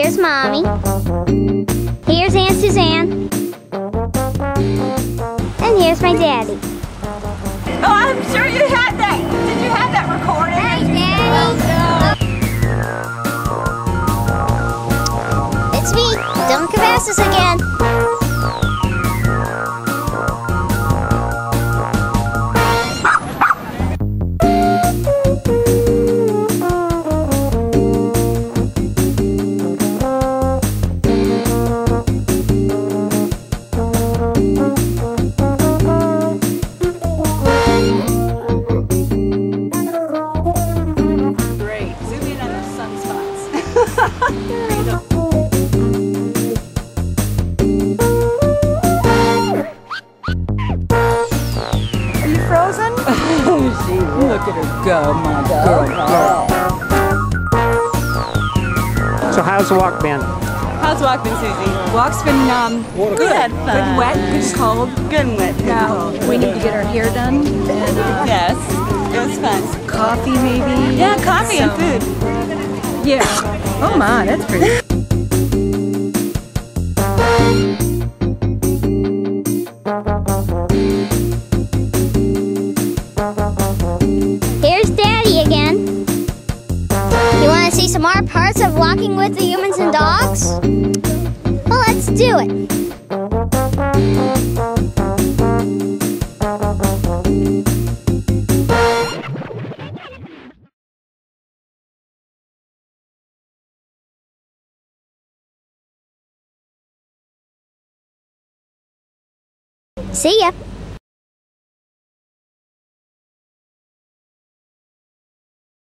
Here's Mommy. Here's Aunt Suzanne. And here's my daddy. Oh, I'm sure you had that. Did you have that recorded? Hey, Daddy. It's me, Dylan Cavasas again. Great. Zoom in on those sunspots. Are you frozen? Look at her go, my girl. So how's the walk been? How's the walk been, Susie? Walk's been good. Good wet, good cold. Good and wet. Now We need to get our hair done. And, yes, it was fun. coffee maybe. Yeah, coffee and food. Yeah. Oh my, that's pretty. Here's Daddy again. You want to see some more parts of walking with the humans and dogs? Well, let's do it. See ya.